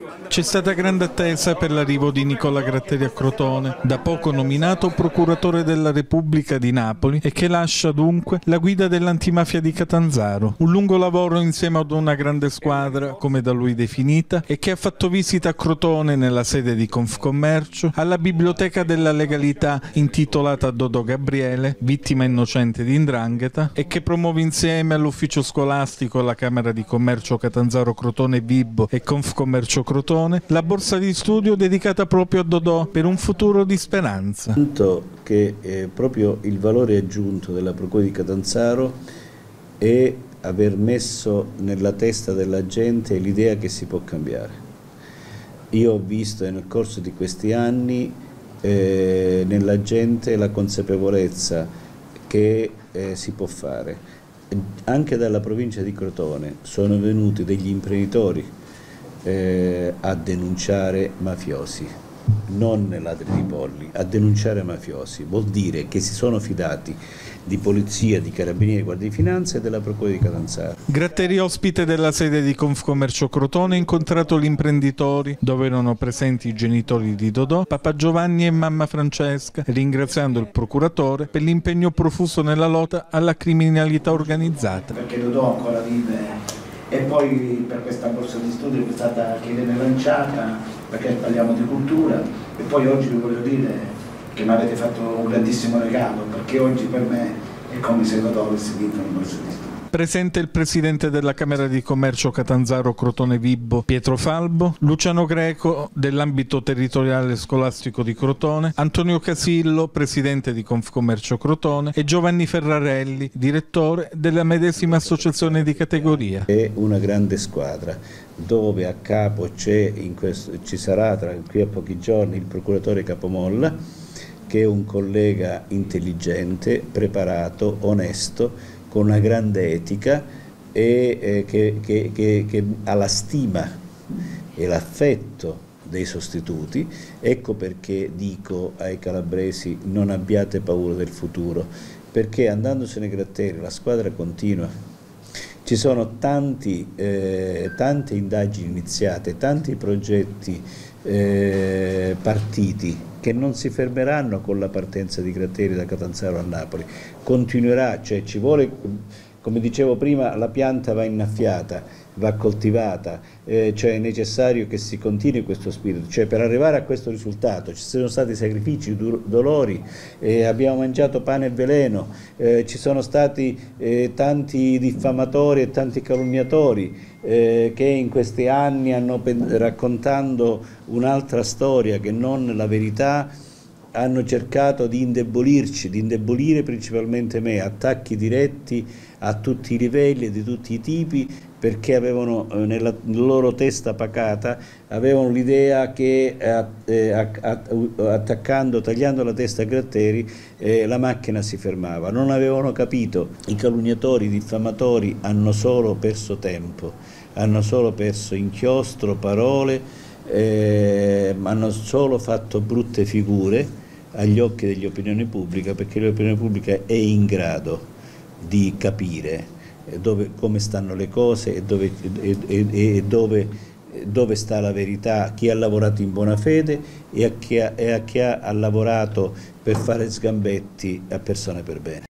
C'è stata grande attesa per l'arrivo di Nicola Gratteri a Crotone, da poco nominato procuratore della Repubblica di Napoli e che lascia dunque la guida dell'antimafia di Catanzaro. Un lungo lavoro insieme ad una grande squadra, come da lui definita, e che ha fatto visita a Crotone nella sede di Confcommercio, alla Biblioteca della Legalità intitolata a Dodò Gabriele, vittima innocente di 'ndrangheta, e che promuove insieme all'ufficio scolastico, alla Camera di Commercio Catanzaro Crotone Vibo e Confcommercio Crotone la borsa di studio dedicata proprio a Dodò per un futuro di speranza. Tanto che proprio il valore aggiunto della Procura di Catanzaro è aver messo nella testa della gente l'idea che si può cambiare. Io ho visto nel corso di questi anni nella gente la consapevolezza che si può fare. Anche dalla provincia di Crotone sono venuti degli imprenditori a denunciare mafiosi, non ladri di polli, a denunciare mafiosi. Vuol dire che si sono fidati di polizia, di carabinieri, guardia di finanza e della Procura di Catanzaro. Gratteri, ospite della sede di Confcommercio Crotone, ha incontrato gli imprenditori, dove erano presenti i genitori di Dodò, papà Giovanni e mamma Francesca, ringraziando il procuratore per l'impegno profuso nella lotta alla criminalità organizzata. Perché Dodò ancora vive. E poi per questa borsa di studio che è stata che viene lanciata, perché parliamo di cultura, e poi oggi vi voglio dire che mi avete fatto un grandissimo regalo, perché oggi per me è come se Dodò avesse vinto una borsa di studio. Presente il presidente della Camera di Commercio Catanzaro Crotone Vibo, Pietro Falbo, Luciano Greco dell'ambito territoriale scolastico di Crotone, Antonio Casillo, presidente di Confcommercio Crotone, e Giovanni Ferrarelli, direttore della medesima associazione di categoria. È una grande squadra dove a capo ci sarà tra qui a pochi giorni il procuratore Capomolla, che è un collega intelligente, preparato, onesto, con una grande etica e che ha la stima e l'affetto dei sostituti. Ecco perché dico ai calabresi: non abbiate paura del futuro, perché andandosene Gratteri la squadra continua. Ci sono tante indagini iniziate, tanti progetti partiti che non si fermeranno con la partenza di Gratteri da Catanzaro a Napoli. Continuerà, cioè ci vuole, come dicevo prima, la pianta va innaffiata, va coltivata, cioè è necessario che si continui questo spirito, cioè per arrivare a questo risultato ci sono stati sacrifici, dolori, abbiamo mangiato pane e veleno, ci sono stati tanti diffamatori e tanti calunniatori che in questi anni hanno, raccontando un'altra storia che non la verità, hanno cercato di indebolirci, di indebolire principalmente me, attacchi diretti a tutti i livelli e di tutti i tipi, perché avevano nella loro testa pacata, avevano l'idea che attaccando, tagliando la testa a Gratteri, la macchina si fermava. Non avevano capito, i calunniatori, i diffamatori hanno solo perso tempo, hanno solo perso inchiostro, parole, hanno solo fatto brutte figure agli occhi dell'opinione pubblica, perché l'opinione pubblica è in grado di capire come stanno le cose e dove sta la verità, chi ha lavorato in buona fede e a chi ha lavorato per fare sgambetti a persone per bene.